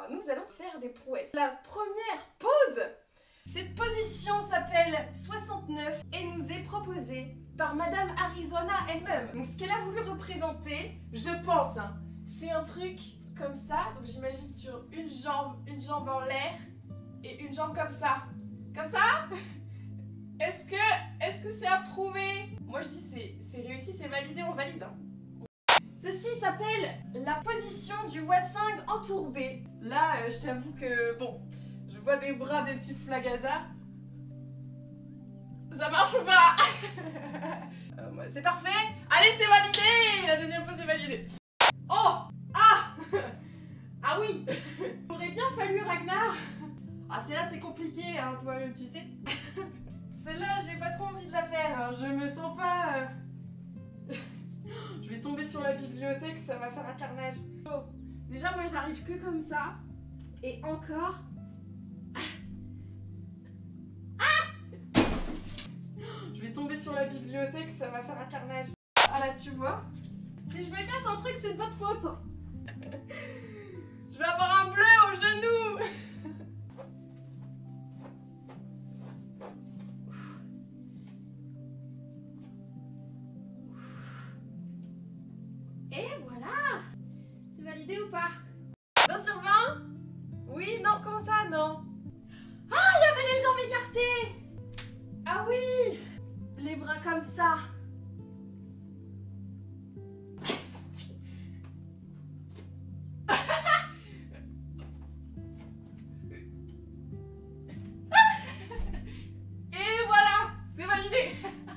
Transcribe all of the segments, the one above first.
nous allons faire des prouesses. La première pose, cette position s'appelle 69 et nous est proposée par Madame Arizona elle-même. Donc ce qu'elle a voulu représenter, je pense, hein, c'est un truc comme ça. Donc j'imagine sur une jambe en l'air et une jambe comme ça. Comme ça. Est-ce que c'est approuvé? Moi je dis c'est réussi, c'est validé, on valide. Hein. Ceci s'appelle la position du Hwaseng entourbé. Là, je t'avoue que, bon, je vois des bras des Tiflagada. Ça marche ou pas? C'est parfait. Allez, c'est validé. La deuxième pose est validée. Oh. Ah. Ah oui. Il aurait bien fallu, Ragnar. Ah, celle-là, c'est compliqué, hein, toi-même, tu sais. Celle-là, j'ai pas trop envie de la faire. Hein. Je me sens pas... Je vais tomber sur la bibliothèque, ça va faire un carnage. Oh. Déjà, moi, j'arrive que comme ça. Et encore... Ah. Je vais tomber sur la bibliothèque, ça va faire un carnage. Ah là, tu vois? Si je me casse un truc, c'est de votre faute. Je vais avoir un bleu au genou. Et voilà. C'est validé ou pas? 20 sur 20? Oui, non, comment ça, non? Ah, il y avait les jambes écartées. Ah oui. Les bras comme ça. Et voilà, c'est validé.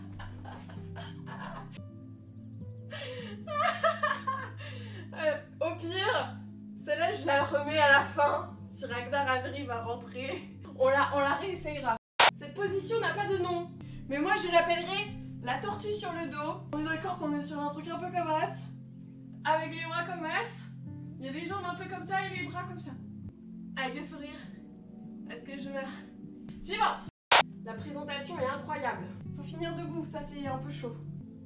Au pire, celle-là je la remets à la fin. Si Ragnar Avery va rentrer, on la réessayera. Cette position n'a pas de nom, mais moi je l'appellerai la tortue sur le dos. On est d'accord qu'on est sur un truc un peu comme as, avec les bras comme as. Il y a les jambes un peu comme ça et les bras comme ça. Avec le sourire. Est-ce que je meurs? Suivante. La présentation est incroyable. Faut finir debout, ça c'est un peu chaud.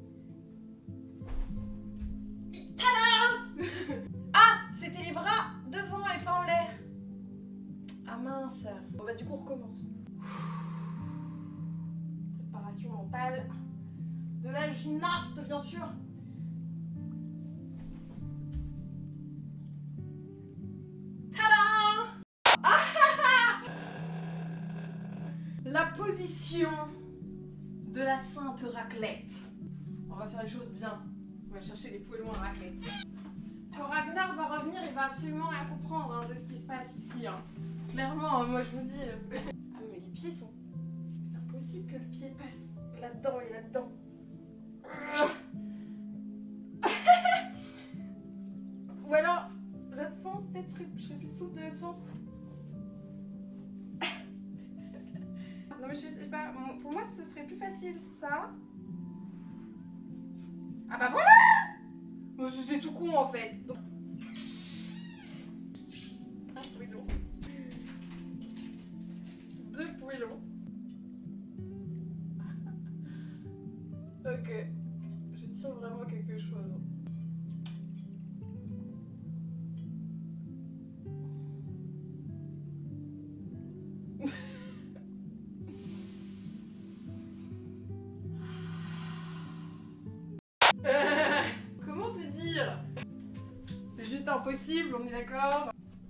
Tada. Ah, c'était les bras devant et pas en l'air. Ah mince. Bon bah du coup on recommence. Préparation mentale. De la gymnaste bien sûr. Tada. La position de la sainte raclette. On va faire les choses bien. On va chercher les poêlons à raclette. Quand Ragnar va revenir, il va absolument rien comprendre hein, de ce qui se passe ici. Hein. Clairement, hein, moi je vous dis... Ah mais les pieds sont... C'est impossible que le pied passe là-dedans et là-dedans. Ou alors, l'autre sens, peut-être je serais plus souple de l'autre sens. Non mais je sais pas, pour moi ce serait plus facile ça. Ah bah voilà. C'est tout con en fait. Donc... Un poêlon. 2 poêlons. Ok. Je tiens vraiment quelque chose. Comment te dire? C'est juste impossible, on est d'accord?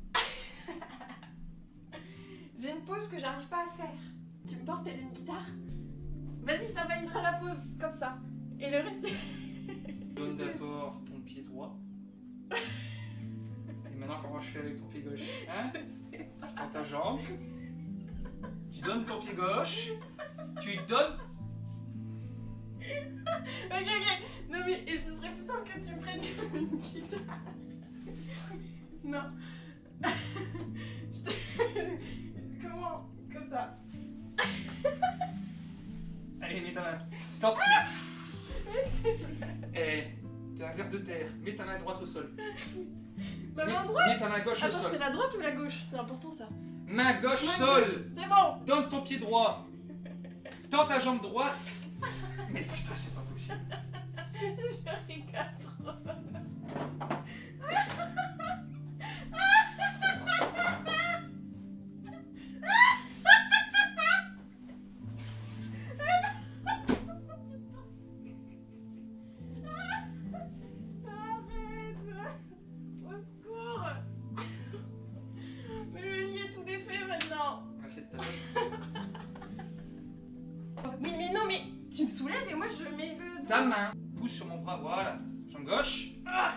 J'ai une pause que j'arrive pas à faire. Tu me portes une guitare? Vas-y, ça validera la pause, comme ça. Et le reste... Donne d'abord ton pied droit. Et maintenant, comment je fais avec ton pied gauche? Hein? Je sais pas. Tu prends ta jambe. Tu donnes ton pied gauche. Tu donnes... Ok. Non mais et ce serait plus simple que tu me prennes comme une guitare. Non. Je te... Comment? Comme ça. Allez, mets ta main. Tente. Eh, t'es un ver de terre. Mets ta main droite au sol. Ma main droite? Mets ta main gauche au Attends, sol. c'est la droite ou la gauche? C'est important ça. Main gauche, Main sol. gauche, c'est bon. Donne ton pied droit. Tends ta jambe droite. Mais putain, c'est pas possible. Je rigole trop. tu me soulèves et moi je mets le... Ta main pousse sur mon bras, voilà. Jambe gauche.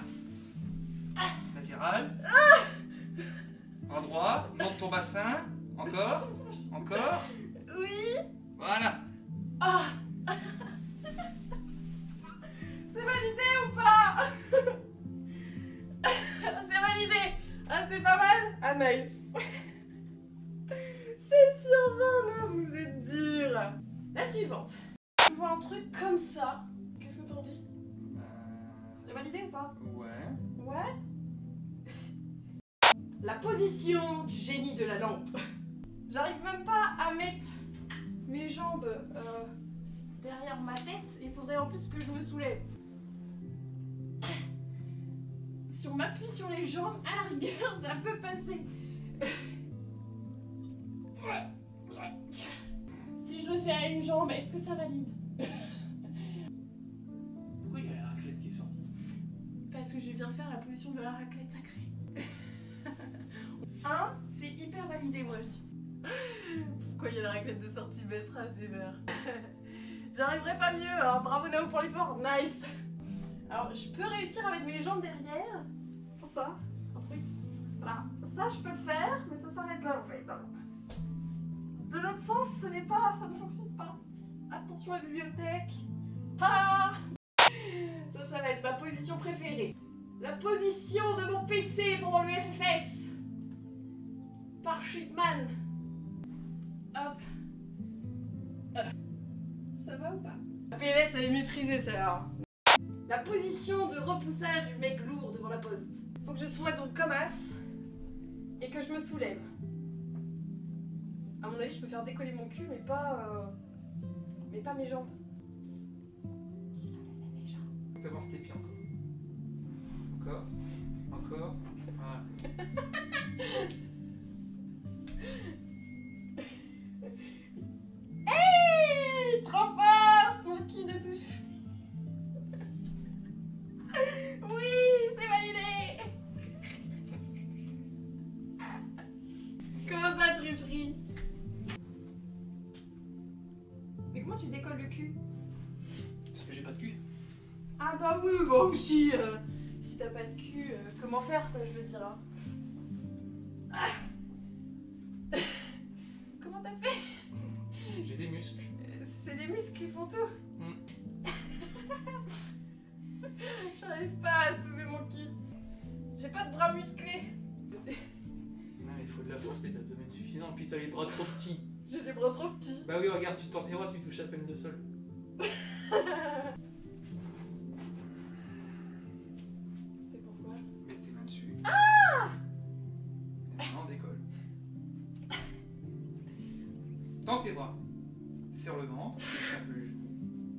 Latéral. Bras droit, monte ton bassin. Encore. Encore. Oui. Voilà. Ah. C'est validé ou pas? C'est validé. Ah, c'est pas mal. Ah, nice. C'est sur 20, non, vous êtes dur. La suivante. Je vois un truc comme ça. Qu'est-ce que t'en dis? C'est validé ou pas? Ouais. Ouais. La position du génie de la lampe. J'arrive même pas à mettre mes jambes derrière ma tête. Il faudrait en plus que je me soulève. Si on m'appuie sur les jambes, à la rigueur, ça peut passer. Si je le fais à une jambe, est-ce que ça valide? Pourquoi il y a la raclette qui est sortie? Parce que je viens de faire la position de la raclette sacrée. C'est hyper validé, moi je dis. Pourquoi il y a la raclette de sortie baissera, c'est vert. J'arriverai pas mieux, hein. Bravo Nao pour l'effort, nice. Alors je peux réussir avec mes jambes derrière, comme ça, un truc. Voilà, ça je peux le faire, mais ça s'arrête là en fait. De l'autre sens, ce n'est pas, ça ne fonctionne pas. Attention à la bibliothèque. Ah, ça va être ma position préférée. La position de mon PC pendant le FFS. Par Shipman. Hop. Ça va ou pas? La PLS, elle est maîtrisée celle-là. La position de repoussage du mec lourd devant la poste. Faut que je sois donc comme as et que je me soulève. À mon avis, je peux faire décoller mon cul, mais pas mes jambes. T'avances tes pieds encore. Encore. Voilà. Hey, trop fort, mon cul de touche. Oui, c'est validé. Comment ça, tricherie? Mais comment tu décolles le cul? Parce que j'ai pas de cul. Ah bah oui, bah aussi. Si t'as pas de cul, comment faire quoi, je veux dire. Hein. Ah. Comment t'as fait? J'ai des muscles. C'est les muscles qui font tout. J'arrive pas à soulever mon cul. J'ai pas de bras musclés. Non mais il faut de la force et de l'abdomen suffisant. Puis t'as les bras trop petits. J'ai les bras trop petits. Bah oui, regarde, tu tends tes bras, tu touches à peine le sol. C'est pourquoi? Mets tes mains dessus. Ah! Et maintenant on décolle. Tends tes bras. Serre le ventre, touche un peu les genoux.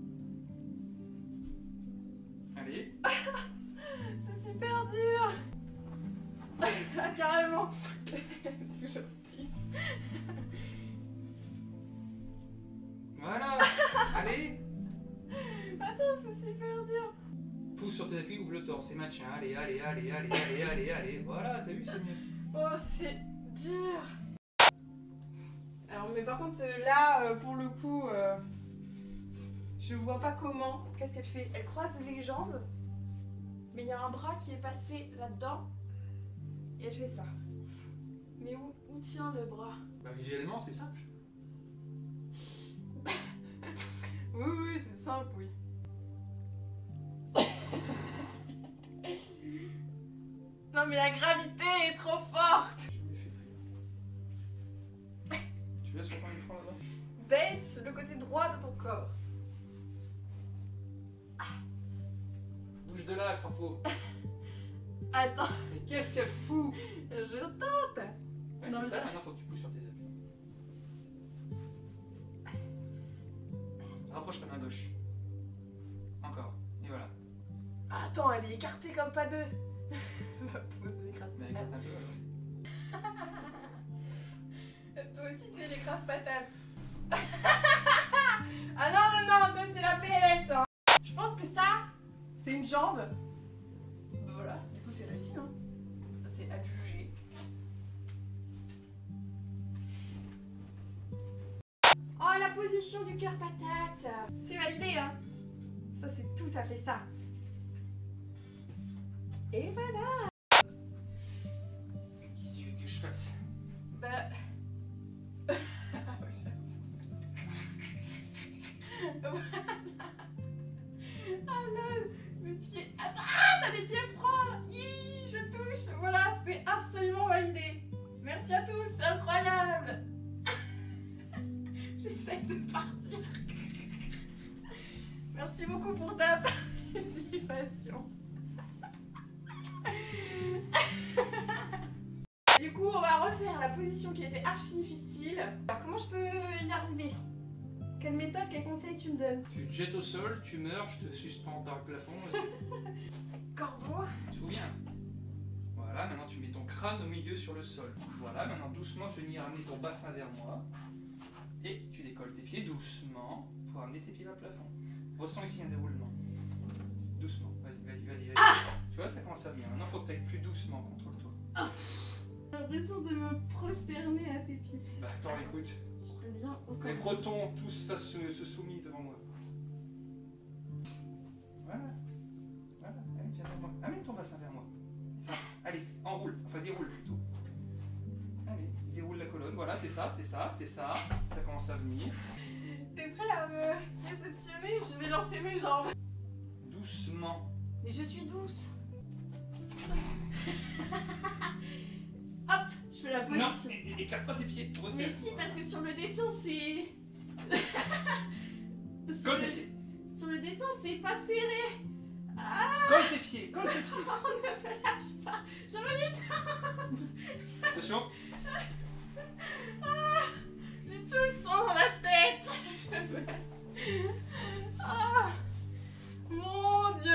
Allez. C'est super dur. Ah, carrément. Toujours 10. Voilà. Allez. Attends, c'est super dur. Pousse sur tes appuis, ouvre le torse et maintiens. Allez, allez, allez, allez, allez, allez, allez. Voilà, t'as vu, c'est mieux. Oh, c'est dur. Alors, mais par contre, là, pour le coup, je vois pas comment. Qu'est-ce qu'elle fait? Elle croise les jambes, mais il y a un bras qui est passé là-dedans, et elle fait ça. Mais où tient le bras? Bah visuellement, c'est simple. Oui, c'est simple, oui. Non, mais la gravité est trop forte. J'ai jamais fait d'ailleurs. Tu laisses encore une fois là-bas? Baisse le côté droit de ton corps. Bouge de là, crapaud. Attends, Mais qu'est-ce qu'elle fout? je tente. Ouais, Non, c'est ça, mais- maintenant faut que tu pousses sur tes appuis. Rapproche ta main gauche. Encore. Et voilà. Attends, elle est écartée comme pas deux. Ma pose l'écrase Mais patate. écarte un peu. Toi aussi t'es l'écrase patate. Ah non, ça c'est la PLS. Hein. Je pense que ça, c'est une jambe. Ben voilà, du coup c'est réussi. Hein. Ça c'est adjugé. Oh la position du cœur patate. C'est validé, hein. Ça, c'est tout à fait ça. Et voilà. Qu'est-ce que tu veux que je fasse? Bah... Ah là, mes pieds... Attends, ah, t'as les pieds froids. Hi, je touche. Voilà, c'est absolument validé. Merci à tous, c'est incroyable. J'essaye de partir. Merci beaucoup pour ta participation. Du coup, on va refaire la position qui était archi difficile. Alors, comment je peux y arriver? Quelle méthode, quel conseil tu me donnes? Tu te jettes au sol, tu meurs, je te suspends par le plafond. Corbeau. Tu te souviens? Voilà, maintenant tu mets ton crâne au milieu sur le sol. Voilà, maintenant doucement tu viens ramener ton bassin vers moi. Et tu décolles tes pieds doucement pour amener tes pieds vers le plafond. Ressens ici un déroulement. Doucement, vas-y. Ah, tu vois, ça commence à venir. Maintenant il faut que tu ailles plus doucement, contrôle-toi. j'ai l'impression de me prosterner à tes pieds. Bah attends, écoute. Je reviens au Les corps. Bretons, tous ça se soumis devant moi. Voilà. Allez, viens vers moi. Amène ton bassin vers moi. Ça. Allez, enroule. Enfin, déroule plutôt. Allez, déroule la colonne. Voilà, c'est ça. Ça commence à venir. T'es prêt à me réceptionner? Je vais lancer mes jambes. Doucement. Mais je suis douce. Hop, je fais la Non, position. écarte pas tes pieds. Mais si, parce que sur le dessin, c'est... Colle tes pieds. Sur le dessin, c'est pas serré. Ah, Colle tes pieds. on ne me lâche pas. Je me dis ça. Attention. Ah, j'ai tout le sang dans la tête. Je me... Ah, mon Dieu.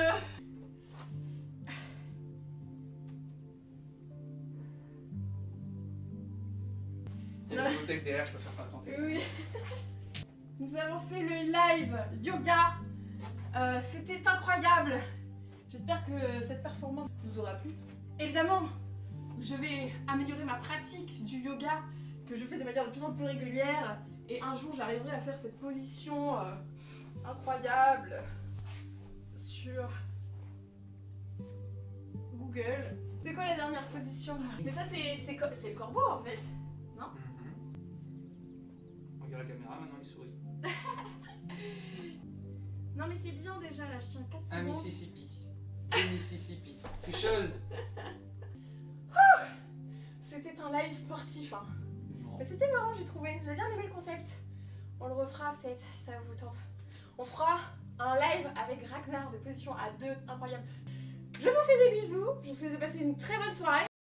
Il y a une bibliothèque derrière, je peux faire pas tenter ça. Oui. Nous avons fait le live yoga. C'était incroyable. J'espère que cette performance vous aura plu. Évidemment, je vais améliorer ma pratique du yoga que je fais de manière de plus en plus régulière. Et un jour, j'arriverai à faire cette position incroyable sur Google. C'est quoi la dernière position? Mais ça, c'est le corbeau en fait. Regarde la caméra, maintenant il sourit. Non mais c'est bien déjà, là je tiens 4 Un secondes. Mississippi. Tricheuse. C'était un live sportif, hein. Non. Mais c'était marrant, j'ai trouvé. J'ai bien aimé le concept. On le refera peut-être, si ça vous tente. On fera un live avec Ragnar de position à 2, incroyable. Je vous fais des bisous, je vous souhaite de passer une très bonne soirée.